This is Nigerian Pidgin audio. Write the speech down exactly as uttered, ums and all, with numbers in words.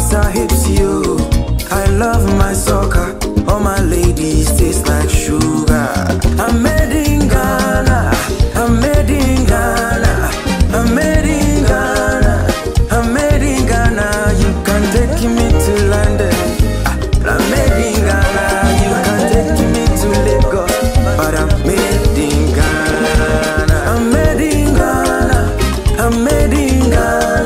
bounce her hips, yo. I love my soccer. All my ladies taste like sugar. I'm made in Ghana. I'm made in Ghana. I'm made in Ghana. I'm made in Ghana. You can take me to London. I'm made in Ghana. You can take me to Lagos, but I'm made in Ghana. I'm made in Ghana. I'm made in Ghana.